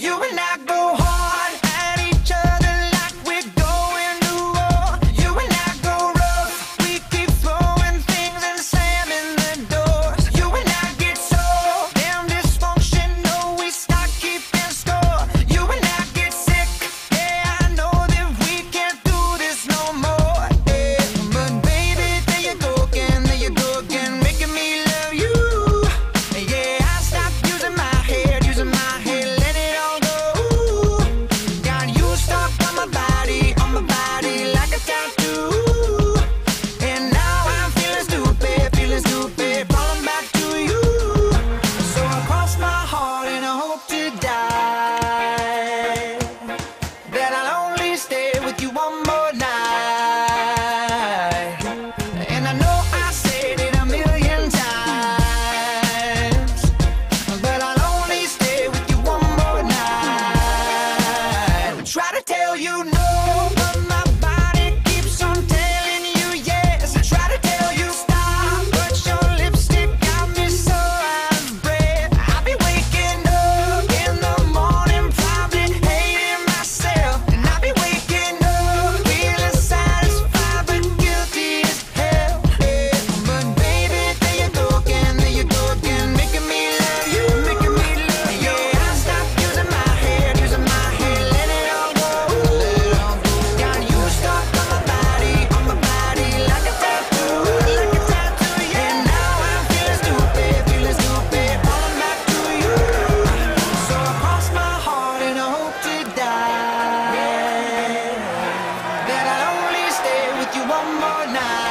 You and I go hard at each other like we're going to war. You and I go rough, we keep throwing things and slamming the doors. You and I get so damn dysfunctional, we start keeping score. You and I get sick, yeah, I know that we can't do this no more. Yeah. But baby, there you go again, making me love you. Yeah, I stopped using my head, let it all go. Got you stuck on my body like a tattoo. And now I'm feeling stupid, falling back to you. So I cross my heart and I hope to die that I'll only stay with you one more night. And I know I said it a million times, but I'll only stay with you one more night. Try to tell you no, but my body keeps on telling you yes. I try to tell you stop, but your lipstick got me so out of breath. I'll be waking up in the morning, probably hating myself. And I'll be waking up feeling satisfied but guilty as hell. Yeah. But baby, there you go again, making me love you. Yeah, I stopped using my head, let it all go. Got you stuck on my body like a tattoo. And now I'm feeling stupid, falling back to you. So I cross my heart and I hope to die that I'll only stay with you one more night.